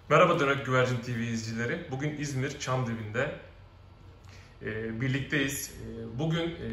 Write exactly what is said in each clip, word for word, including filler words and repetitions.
Merhaba Dönek Güvercin T V izleyicileri. Bugün İzmir Çamdibi'nde e, birlikteyiz. E, bugün e,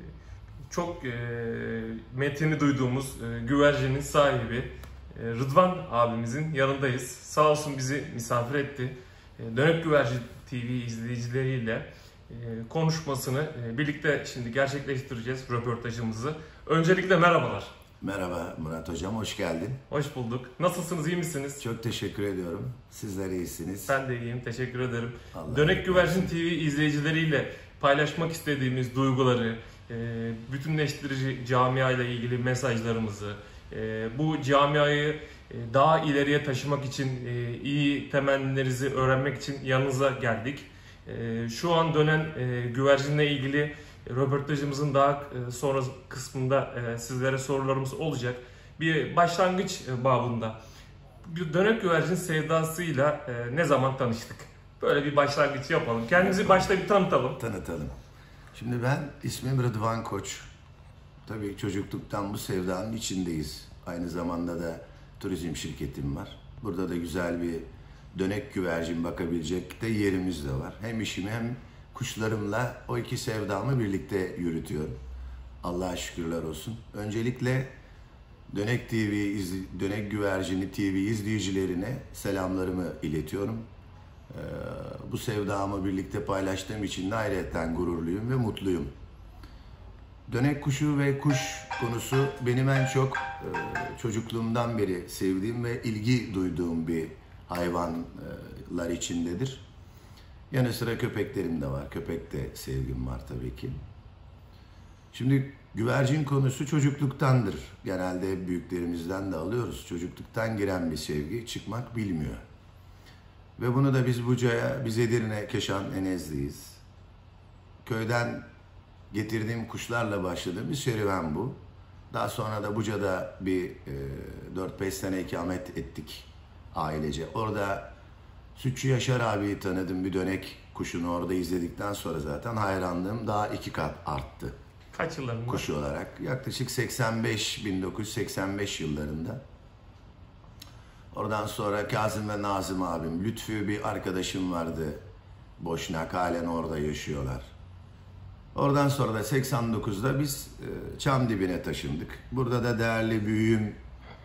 çok e, metini duyduğumuz e, güvercinin sahibi e, Rıdvan abimizin yanındayız. Sağ olsun bizi misafir etti. E, Dönek Güvercin T V izleyicileriyle e, konuşmasını e, birlikte şimdi gerçekleştireceğiz, röportajımızı. Öncelikle merhabalar. Merhaba Murat Hocam, hoş geldin. Hoş bulduk. Nasılsınız, iyi misiniz? Çok teşekkür ediyorum. Sizler iyisiniz. Ben de iyiyim, teşekkür ederim. Allah Dönek Güvercin T V izleyicileriyle paylaşmak istediğimiz duyguları, bütünleştirici camia ile ilgili mesajlarımızı, bu camiayı daha ileriye taşımak için iyi temennilerinizi öğrenmek için yanınıza geldik. Şu an dönen güvercinle ilgili röportajımızın daha sonra kısmında sizlere sorularımız olacak. Bir başlangıç babında dönek güvercin sevdasıyla ne zaman tanıştık? Böyle bir başlangıç yapalım. Kendimizi başta bir tanıtalım. Tanıtalım. Şimdi ben ismim Rıdvan Koç. Tabii çocukluktan bu sevdanın içindeyiz. Aynı zamanda da turizm şirketim var. Burada da güzel bir dönek güvercin bakabilecek de yerimiz de var. Hem işimi hem kuşlarımla o iki sevdamı birlikte yürütüyorum. Allah'a şükürler olsun. Öncelikle Dönek T V, Dönek Güvercini T V izleyicilerine selamlarımı iletiyorum. Ee, bu sevdamı birlikte paylaştığım için de ayrıca gururluyum ve mutluyum. Dönek kuşu ve kuş konusu benim en çok e, çocukluğumdan beri sevdiğim ve ilgi duyduğum bir hayvanlar içindedir. Yanı sıra köpeklerim de var. Köpek de sevgim var tabii ki. Şimdi güvercin konusu çocukluktandır. Genelde büyüklerimizden de alıyoruz. Çocukluktan giren bir sevgi çıkmak bilmiyor. Ve bunu da biz Buca'ya, biz Edirne, Keşan, Enezli'yiz. Köyden getirdiğim kuşlarla başladığım bir serüven bu. Daha sonra da Buca'da bir e, dört beş sene ikamet ettik ailece. Orada Sütçü Yaşar abiyi tanıdım, bir dönek kuşunu orada izledikten sonra zaten hayranlığım daha iki kat arttı. Kaç yıllarında? Kuş olarak. Yaklaşık seksen beş, bin dokuz yüz seksen beş yıllarında. Oradan sonra Kazım ve Nazım abim, Lütfü bir arkadaşım vardı. Boşnak, halen orada yaşıyorlar. Oradan sonra da seksen dokuzda biz e, Çamdibi'ne taşındık. Burada da değerli büyüğüm e,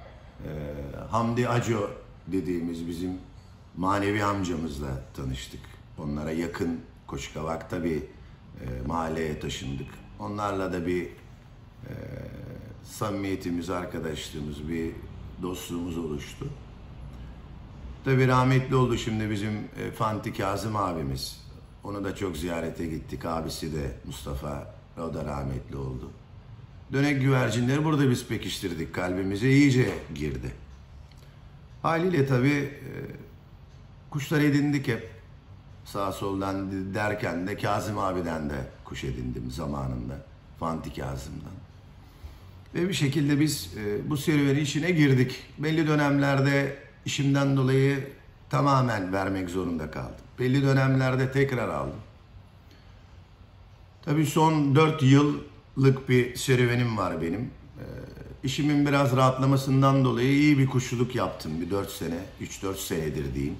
Hamdi Aco dediğimiz bizim manevi amcamızla tanıştık. Onlara yakın Koşkavak'ta bir e, mahalleye taşındık. Onlarla da bir e, samimiyetimiz, arkadaşlığımız, bir dostluğumuz oluştu. Tabii rahmetli oldu şimdi bizim e, Fanti Kazım abimiz. Onu da çok ziyarete gittik. Abisi de Mustafa, o da rahmetli oldu. Dönek güvercinleri burada biz pekiştirdik. Kalbimize iyice girdi. Haliyle tabii e, kuşlar edindik hep. Sağ soldan derken de Kazım abiden de kuş edindim zamanında. Fanti Kazım'dan. Ve bir şekilde biz e, bu serüveni işine girdik. Belli dönemlerde işimden dolayı tamamen vermek zorunda kaldım. Belli dönemlerde tekrar aldım. Tabii son dört yıllık bir serüvenim var benim. E, işimin biraz rahatlamasından dolayı iyi bir kuşçuluk yaptım. Bir dört sene, üç dört senedir diyeyim.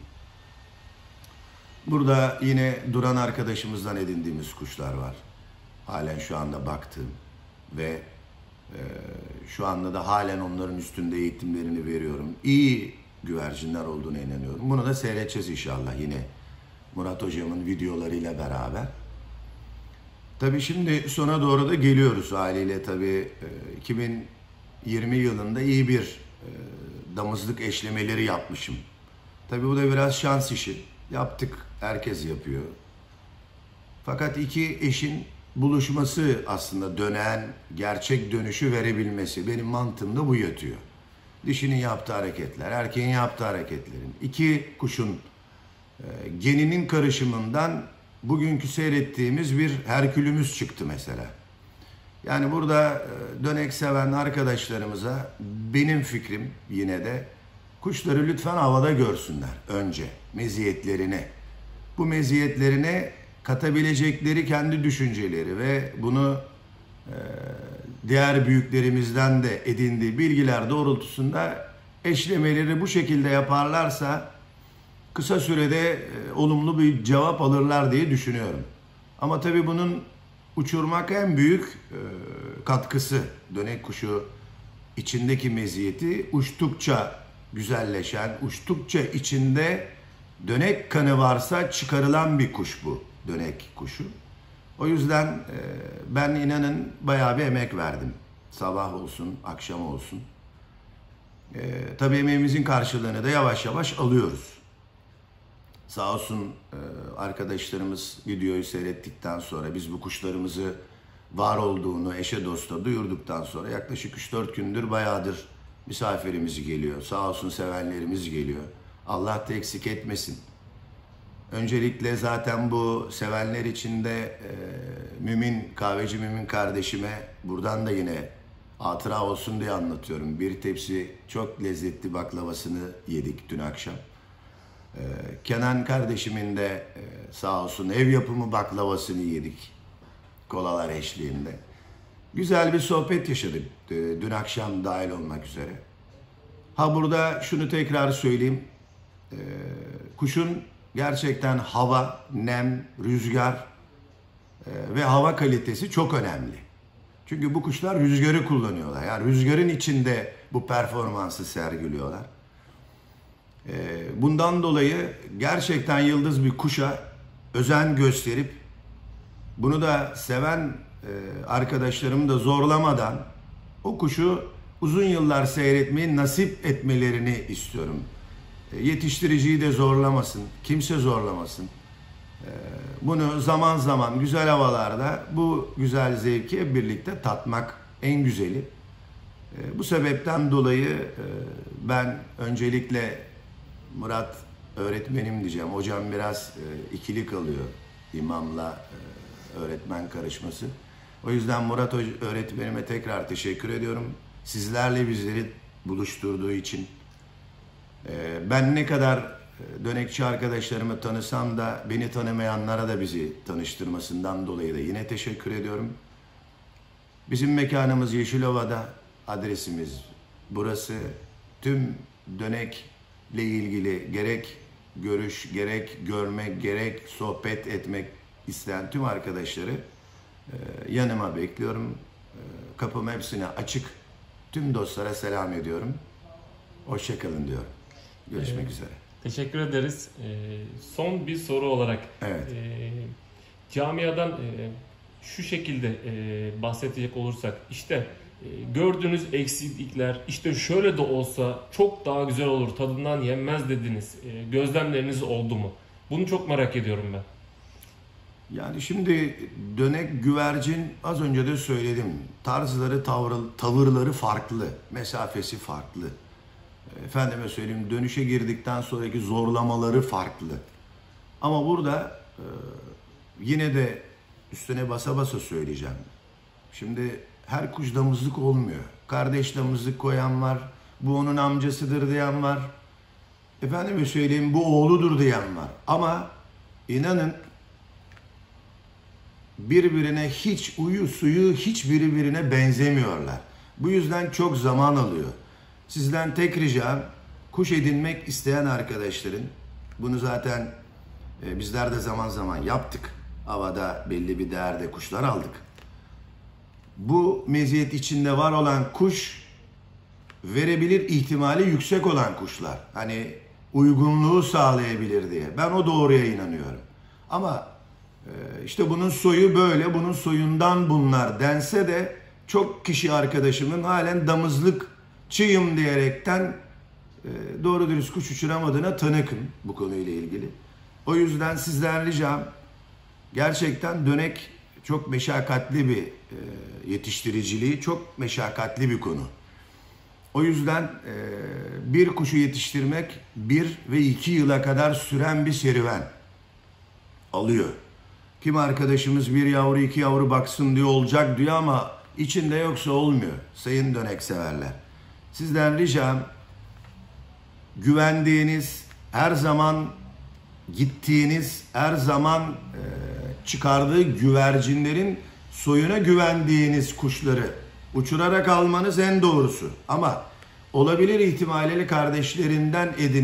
Burada yine Duran arkadaşımızdan edindiğimiz kuşlar var. Halen şu anda baktığım ve e, şu anda da halen onların üstünde eğitimlerini veriyorum. İyi güvercinler olduğuna inanıyorum. Bunu da seyredeceğiz inşallah yine Murat hocamın videolarıyla beraber. Tabii şimdi sona doğru da geliyoruz haliyle tabii e, iki bin yirmi yılında iyi bir e, damızlık eşlemeleri yapmışım. Tabii bu da biraz şans işi. Yaptık, herkes yapıyor. Fakat iki eşin buluşması aslında dönen, gerçek dönüşü verebilmesi. Benim mantığımda bu yatıyor. Dişinin yaptığı hareketler, erkeğin yaptığı hareketlerin. İki kuşun e, geninin karışımından bugünkü seyrettiğimiz bir Herkülümüz çıktı mesela. Yani burada e, dönek seven arkadaşlarımıza benim fikrim yine de kuşları lütfen havada görsünler önce meziyetlerini. Bu meziyetlerine katabilecekleri kendi düşünceleri ve bunu e, diğer büyüklerimizden de edindiği bilgiler doğrultusunda eşlemeleri bu şekilde yaparlarsa kısa sürede e, olumlu bir cevap alırlar diye düşünüyorum. Ama tabii bunun uçurmak en büyük e, katkısı. Dönek kuşu içindeki meziyeti uçtukça güzelleşen, uçtukça içinde dönek kanı varsa çıkarılan bir kuş bu, dönek kuşu. O yüzden e, ben inanın bayağı bir emek verdim. Sabah olsun, akşam olsun. E, tabii emeğimizin karşılığını da yavaş yavaş alıyoruz. Sağ olsun e, arkadaşlarımız videoyu seyrettikten sonra biz bu kuşlarımızı var olduğunu eşe dosta duyurduktan sonra yaklaşık üç dört gündür bayağıdır misafirimiz geliyor. Sağ olsun sevenlerimiz geliyor. Allah da eksik etmesin. Öncelikle zaten bu sevenler içinde e, Mümin, kahveci Mümin kardeşime buradan da yine hatıra olsun diye anlatıyorum. Bir tepsi çok lezzetli baklavasını yedik dün akşam. E, Kenan kardeşimin de e, sağ olsun ev yapımı baklavasını yedik. Kolalar eşliğinde. Güzel bir sohbet yaşadık e, dün akşam dahil olmak üzere. Ha burada şunu tekrar söyleyeyim. E, kuşun gerçekten hava, nem, rüzgar e, ve hava kalitesi çok önemli. Çünkü bu kuşlar rüzgarı kullanıyorlar. Yani rüzgarın içinde bu performansı sergiliyorlar. E, bundan dolayı gerçekten yıldız bir kuşa özen gösterip bunu da seven e, arkadaşlarımı da zorlamadan o kuşu uzun yıllar seyretmeyi nasip etmelerini istiyorum. Yetiştiriciyi de zorlamasın, kimse zorlamasın. Bunu zaman zaman güzel havalarda bu güzel zevki hep birlikte tatmak en güzeli. Bu sebepten dolayı ben öncelikle Murat öğretmenim diyeceğim. Hocam biraz ikili kalıyor imamla öğretmen karışması. O yüzden Murat öğretmenime tekrar teşekkür ediyorum. Sizlerle bizleri buluşturduğu için. Ben ne kadar dönekçi arkadaşlarımı tanısam da beni tanımayanlara da bizi tanıştırmasından dolayı da yine teşekkür ediyorum. Bizim mekanımız Yeşilova'da, adresimiz burası. Tüm dönekle ilgili gerek görüş, gerek görmek, gerek sohbet etmek isteyen tüm arkadaşları yanıma bekliyorum. Kapım hepsine açık. Tüm dostlara selam ediyorum. Hoşça kalın diyorum. Görüşmek ee, üzere. Teşekkür ederiz. Ee, son bir soru olarak evet. e, camiadan e, şu şekilde e, bahsedecek olursak işte e, gördüğünüz eksiklikler işte şöyle de olsa çok daha güzel olur, tadından yenmez dediniz. E, gözlemleriniz oldu mu? Bunu çok merak ediyorum ben. Yani şimdi dönek güvercin az önce de söyledim. Tarzları, tavır, tavırları farklı. Mesafesi farklı. Efendime söyleyeyim dönüşe girdikten sonraki zorlamaları farklı. Ama burada e, yine de üstüne basa basa söyleyeceğim. Şimdi her kuş damızlık olmuyor. Kardeş damızlık koyan var. Bu onun amcasıdır diyen var. Efendime söyleyeyim bu oğludur diyen var. Ama inanın birbirine hiç uyu suyu hiç birbirine benzemiyorlar. Bu yüzden çok zaman alıyor. Sizden tek ricam kuş edinmek isteyen arkadaşların, bunu zaten e, bizler de zaman zaman yaptık. Havada belli bir değerde kuşlar aldık. Bu meziyet içinde var olan kuş verebilir ihtimali yüksek olan kuşlar. Hani uygunluğu sağlayabilir diye. Ben o doğruya inanıyorum. Ama e, işte bunun soyu böyle, bunun soyundan bunlar dense de çok kişi arkadaşımın halen damızlık çıyım diyerekten e, doğru dürüst kuş uçuramadığına tanıkım bu konuyla ilgili. O yüzden sizden ricam gerçekten dönek çok meşakkatli bir e, yetiştiriciliği, çok meşakkatli bir konu. O yüzden e, bir kuşu yetiştirmek bir ve iki yıla kadar süren bir serüven alıyor. Kim arkadaşımız bir yavru iki yavru baksın diyor olacak diyor ama içinde yoksa olmuyor sayın dönek severler. Sizden ricam güvendiğiniz, her zaman gittiğiniz, her zaman e, çıkardığı güvercinlerin soyuna güvendiğiniz kuşları uçurarak almanız en doğrusu. Ama olabilir ihtimaliyle kardeşlerinden edinip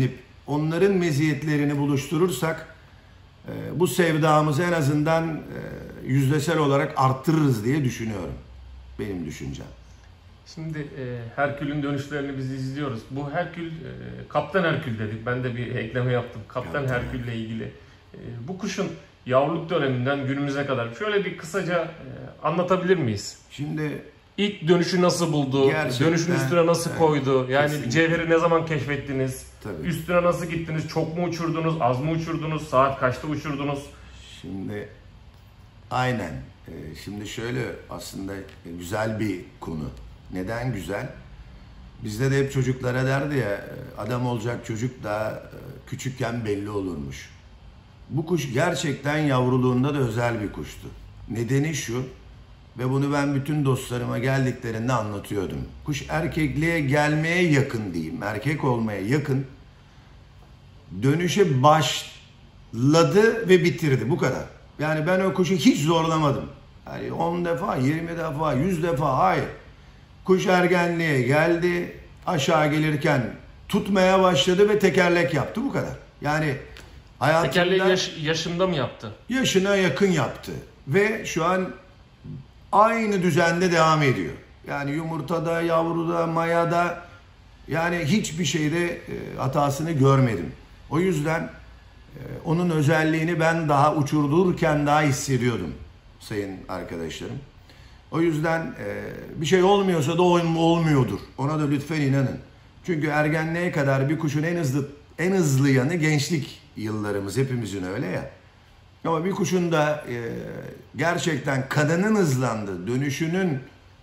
onların meziyetlerini buluşturursak bu sevdamızı en azından yüzdesel olarak arttırırız diye düşünüyorum. Benim düşüncem. Şimdi e, Herkül'ün dönüşlerini biz izliyoruz. Bu Herkül, e, Kaptan Herkül dedik. Ben de bir ekleme yaptım. Kaptan Kaptan Herkül'le ilgili. E, bu kuşun yavruluk döneminden günümüze kadar şöyle bir kısaca e, anlatabilir miyiz? Şimdi ilk dönüşü nasıl buldu? Dönüşün üstüne nasıl evet, koydu? Yani kesinlikle. Cevheri ne zaman keşfettiniz? Tabii. Üstüne nasıl gittiniz? Çok mu uçurdunuz? Az mı uçurdunuz? Saat kaçta uçurdunuz? Şimdi aynen. Şimdi şöyle aslında güzel bir konu. Neden güzel? Bizde de hep çocuklara derdi ya, adam olacak çocuk da küçükken belli olurmuş. Bu kuş gerçekten yavruluğunda da özel bir kuştu. Nedeni şu, ve bunu ben bütün dostlarıma geldiklerinde anlatıyordum. Kuş erkekliğe gelmeye yakın diyeyim, erkek olmaya yakın. Dönüşe başladı ve bitirdi, bu kadar. Yani ben o kuşu hiç zorlamadım. Yani on defa, yirmi defa, yüz defa, hayır. Kuş ergenliğe geldi, aşağı gelirken tutmaya başladı ve tekerlek yaptı, bu kadar. Yani hayatında... Tekerleği yaş, yaşında mı yaptı? Yaşına yakın yaptı. Ve şu an aynı düzende devam ediyor. Yani yumurtada, yavruda, mayada, yani hiçbir şeyde hatasını görmedim. O yüzden onun özelliğini ben daha uçurdururken daha hissediyordum sayın arkadaşlarım. O yüzden bir şey olmuyorsa da olmuyordur. Ona da lütfen inanın. Çünkü ergenliğe kadar bir kuşun en hızlı en hızlı yanı gençlik yıllarımız, hepimizin öyle ya. Ama bir kuşun da gerçekten kanının hızlandığı, dönüşünün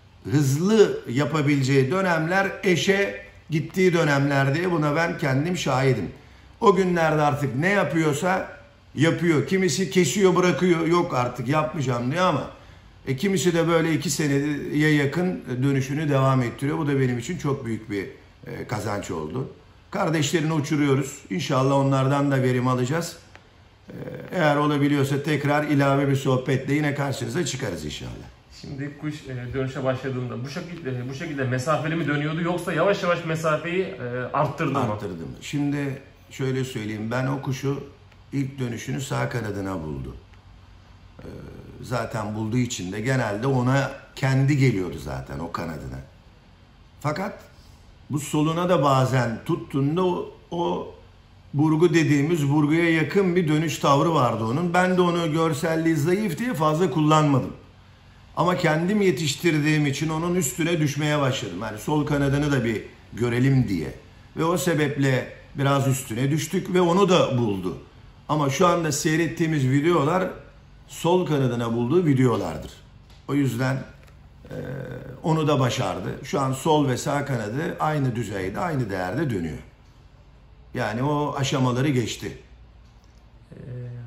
hızlı yapabileceği dönemler eşe gittiği dönemler diye, buna ben kendim şahidim. O günlerde artık ne yapıyorsa yapıyor. Kimisi kesiyor, bırakıyor, yok artık yapmayacağım diyor ama e, kimisi de böyle iki seneye yakın dönüşünü devam ettiriyor. Bu da benim için çok büyük bir e, kazanç oldu. Kardeşlerini uçuruyoruz. İnşallah onlardan da verim alacağız. E, eğer olabiliyorsa tekrar ilave bir sohbetle yine karşınıza çıkarız inşallah. Şimdi kuş e, dönüşe başladığında bu şekilde bu şekilde mesafeli mi dönüyordu, yoksa yavaş yavaş mesafeyi e, arttırdı mı? Arttırdım. Şimdi şöyle söyleyeyim, ben o kuşu ilk dönüşünü sağ kanadına buldu. Ee, zaten bulduğu için de genelde ona kendi geliyordu zaten o kanadına. Fakat bu soluna da bazen tuttuğunda o, o burgu dediğimiz burguya yakın bir dönüş tavrı vardı onun. Ben de onu görselliği zayıf diye fazla kullanmadım. Ama kendim yetiştirdiğim için onun üstüne düşmeye başladım. Yani sol kanadını da bir görelim diye. Ve o sebeple biraz üstüne düştük ve onu da buldu. Ama şu anda seyrettiğimiz videolar sol kanadına bulduğu videolardır. O yüzden e, onu da başardı. Şu an sol ve sağ kanadı aynı düzeyde, aynı değerde dönüyor. Yani o aşamaları geçti. Ee,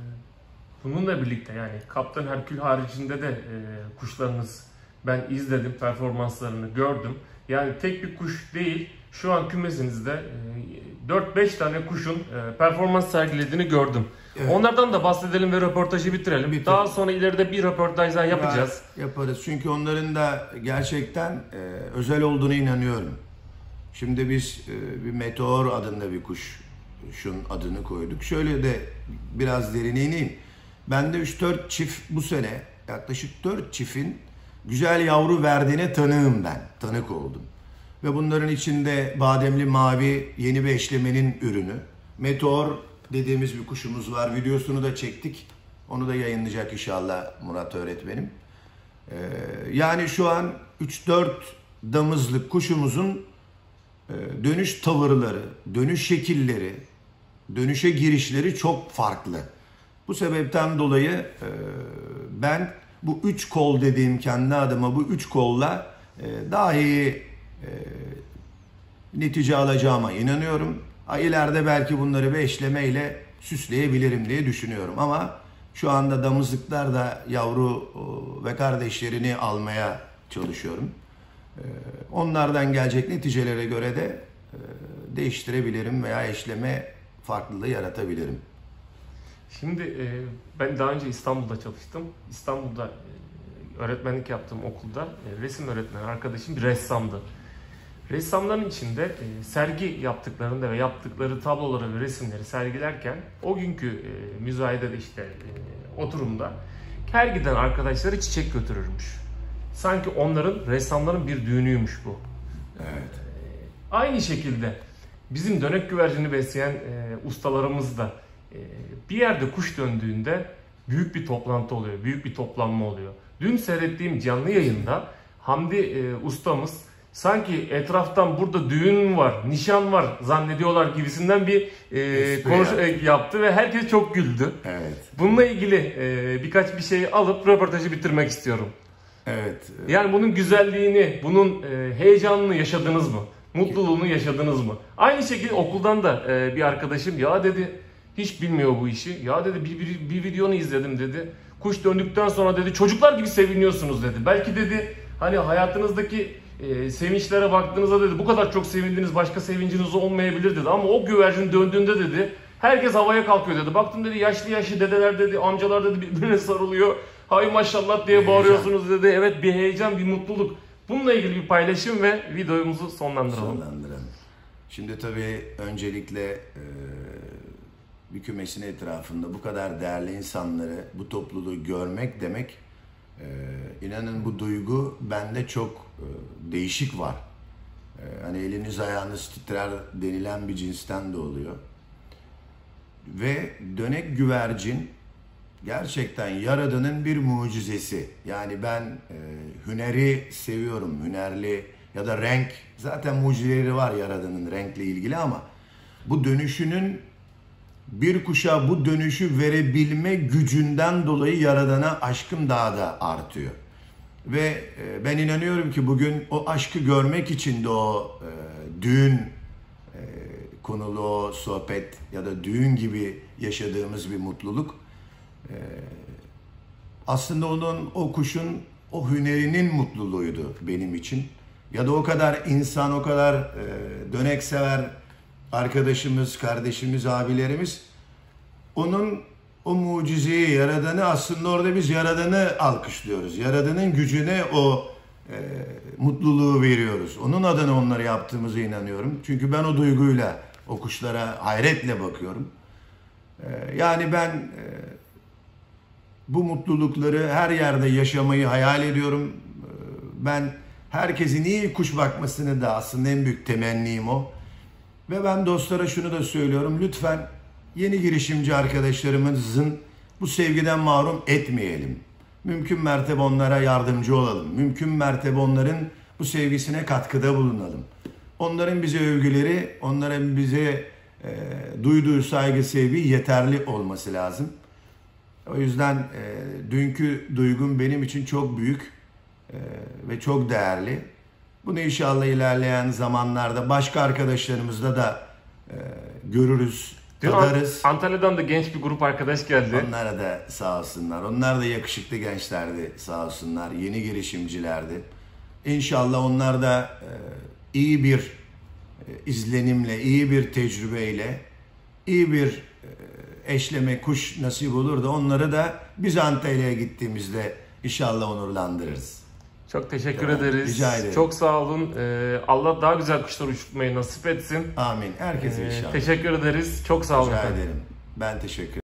bununla birlikte yani Kaptan Herkül haricinde de e, kuşlarınız, ben izledim, performanslarını gördüm. Yani tek bir kuş değil, şu an kümesinizde e, dört beş tane kuşun e, performans sergilediğini gördüm. Evet. Onlardan da bahsedelim ve röportajı bitirelim. Bitir. Daha sonra ileride bir röportaj daha yapacağız. Ya, yaparız. Çünkü onların da gerçekten e, özel olduğunu inanıyorum. Şimdi biz e, bir Meteor adında bir kuş, şunun adını koyduk. Şöyle de biraz derine ineyim. Bende üç dört çift bu sene, yaklaşık dört çiftin güzel yavru verdiğine tanığım ben. Tanık oldum. Ve bunların içinde bademli mavi yeni bir eşlemenin ürünü. Meteor dediğimiz bir kuşumuz var. Videosunu da çektik. Onu da yayınlayacak inşallah Murat öğretmenim. Ee, yani şu an üç dört damızlık kuşumuzun e, dönüş tavırları, dönüş şekilleri, dönüşe girişleri çok farklı. Bu sebepten dolayı e, ben bu üç kol dediğim kendi adıma bu üç kolla e, daha iyi e, netice alacağıma inanıyorum. Ha, ileride belki bunları beşlemeyle süsleyebilirim diye düşünüyorum ama şu anda damızlıklar da yavru ve kardeşlerini almaya çalışıyorum. Onlardan gelecek neticelere göre de değiştirebilirim veya eşleme farklılığı yaratabilirim. Şimdi ben daha önce İstanbul'da çalıştım. İstanbul'da öğretmenlik yaptığım okulda resim öğretmeni arkadaşım bir ressamdı. Ressamların içinde e, sergi yaptıklarında ve yaptıkları tabloları ve resimleri sergilerken o günkü e, müzayedede işte e, oturumda her giden arkadaşları çiçek götürürmüş. Sanki onların, ressamların bir düğünüymüş bu. Evet. E, aynı şekilde bizim dönek güvercini besleyen e, ustalarımız da e, bir yerde kuş döndüğünde büyük bir toplantı oluyor, büyük bir toplanma oluyor. Dün seyrettiğim canlı yayında Hamdi e, ustamız sanki etraftan burada düğün var, nişan var zannediyorlar gibisinden bir e, konuş yaptı. yaptı ve herkes çok güldü. Evet. Bununla ilgili e, birkaç bir şey alıp röportajı bitirmek istiyorum. Evet. Yani bunun güzelliğini, bunun e, heyecanını yaşadınız mı? Mutluluğunu yaşadınız mı? Aynı şekilde okuldan da e, bir arkadaşım ya dedi hiç bilmiyor bu işi. Ya dedi bir, bir, bir videonu izledim dedi. Kuş döndükten sonra dedi çocuklar gibi seviniyorsunuz dedi. Belki dedi hani hayatınızdaki e, sevinçlere baktığınızda dedi bu kadar çok sevindiniz başka sevinciniz olmayabilir dedi. Ama o güvercin döndüğünde dedi herkes havaya kalkıyor dedi. Baktım dedi yaşlı yaşlı dedeler dedi amcalar dedi birbirine sarılıyor. Hay maşallah diye bağırıyorsunuz dedi. Evet bir heyecan bir mutluluk. Bununla ilgili bir paylaşım ve videomuzu sonlandıralım. Sonlandıralım. Şimdi tabii öncelikle e, bir kümesin etrafında bu kadar değerli insanları, bu topluluğu görmek demek, e, inanın bu duygu bende çok e, değişik var. E, hani eliniz ayağınız titrer denilen bir cinsten de oluyor. Ve dönek güvercin gerçekten Yaradan'ın bir mucizesi. Yani ben e, hüneri seviyorum, hünerli ya da renk. Zaten mucizeleri var Yaradan'ın renkle ilgili ama bu dönüşünün bir kuşa bu dönüşü verebilme gücünden dolayı Yaradan'a aşkım daha da artıyor. Ve e, ben inanıyorum ki bugün o aşkı görmek için de o e, düğün e, konulu o sohbet ya da düğün gibi yaşadığımız bir mutluluk e, aslında onun, o kuşun o hünerinin mutluluğuydu benim için. Ya da o kadar insan, o kadar e, döneksever arkadaşımız, kardeşimiz, abilerimiz onun o mucizeyi, Yaradan'ı aslında orada biz Yaradan'ı alkışlıyoruz. Yaradan'ın gücüne o e, mutluluğu veriyoruz. Onun adına onları yaptığımıza inanıyorum. Çünkü ben o duyguyla o kuşlara hayretle bakıyorum. E, yani ben e, bu mutlulukları her yerde yaşamayı hayal ediyorum. E, ben herkesin iyi kuş bakmasını da aslında en büyük temennim o. Ve ben dostlara şunu da söylüyorum. Lütfen yeni girişimci arkadaşlarımızın bu sevgiden mahrum etmeyelim. Mümkün mertebe onlara yardımcı olalım. Mümkün mertebe onların bu sevgisine katkıda bulunalım. Onların bize övgüleri, onların bize e, duyduğu saygı, sevgi yeterli olması lazım. O yüzden e, dünkü duygum benim için çok büyük e, ve çok değerli. Bunu inşallah ilerleyen zamanlarda başka arkadaşlarımızla da e, görürüz, Dün tadarız. Antalya'dan da genç bir grup arkadaş geldi. Onlara da sağ olsunlar. Onlar da yakışıklı gençlerdi sağ olsunlar. Yeni girişimcilerdi. İnşallah onlar da e, iyi bir e, izlenimle, iyi bir tecrübeyle, iyi bir e, eşleme kuş nasip olur da onları da biz Antalya'ya gittiğimizde inşallah onurlandırırız. Çok teşekkür Tamam, ederiz. rica ederim. Çok sağ olun. Ee, Allah daha güzel kuşlar uçurtmayı nasip etsin. Amin. Herkese Ee, inşallah. teşekkür ederiz. Çok sağ olun Rica efendim. ederim. Ben teşekkür ederim.